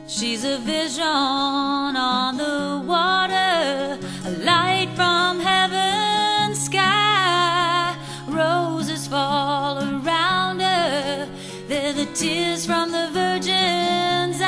She's a vision on the water, a light from heaven's sky. Roses fall around her, they're the tears from the virgin's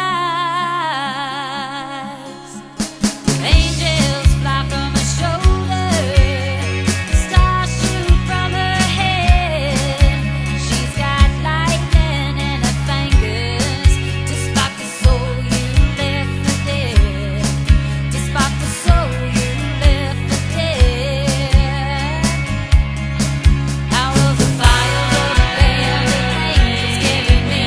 eyes. Angels fly from her shoulder, stars shoot from her head. She's got lightning in her fingers to spark the soul you left for dead, to spark the soul you left for dead. Out of the fire of the band of angels carry me,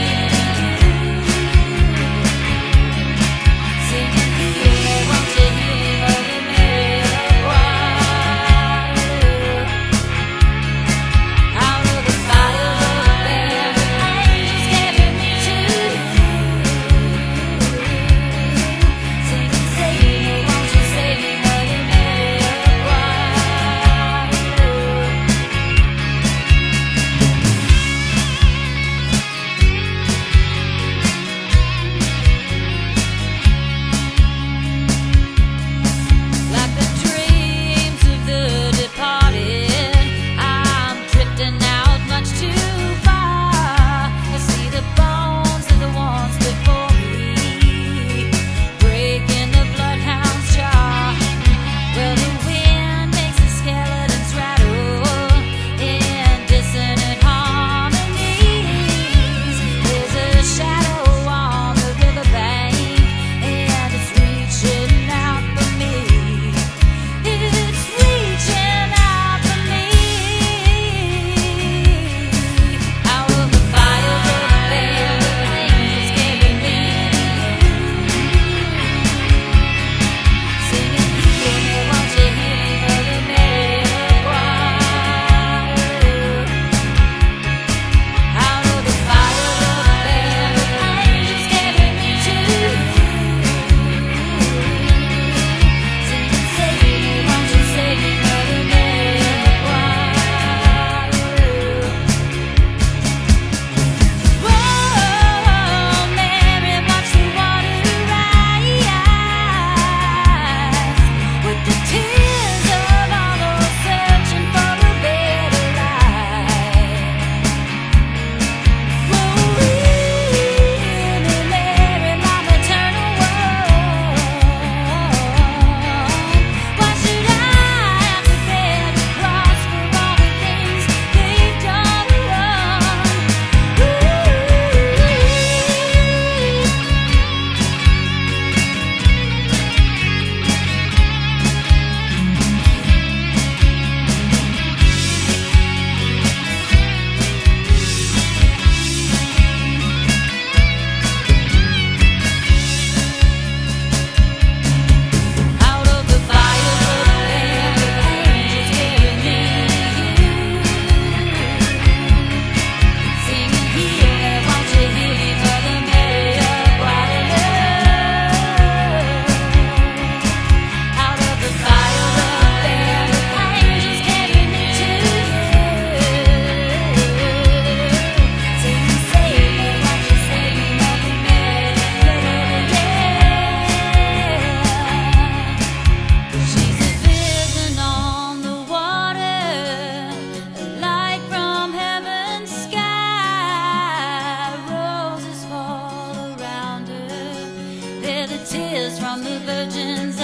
singing, "Hear, won't you hear Mother Mary of Guadalupe?" Out of the fire of the band of angels carry me to you, singing, "Save me, won't you save me, Mother Mary of Like the dreams of the departed, I'm drifting out much too far. I see the bones of the ones before me, breaking the bloodhound's jaw. Well, the wind makes the skeletons rattle in dissonant harmonies. There's a shadow on the riverbank, and it's reaching out for me. It's reaching out for me. Out of the fire of the band of angels carry me, singing, "Hear me, won't you hear me, Mother Mary of Guadalupe?" Out of the fire of the band of angels carry me to you, singing, "Save me, won't you save me, Mother Mary of Guadalupe?" Whoa, Mary, watch the water rise, with the tears of all those searching for a better life. Whoa, hear me, Mary, my maternal one. Why should I have to bear the cross for all the things they've done wrong? Out of the fire of the band of angels carry me, singing, "Hear, won't you hear me, Mother Mary of Guadalupe?" Out of the fire of the band of angels carry me to you, singing, "Save me, won't you save me, Mother Mary of Guadalupe?" She's a vision on the water, a light from heaven's sky. Roses fall around her, they're the tears from the virgin's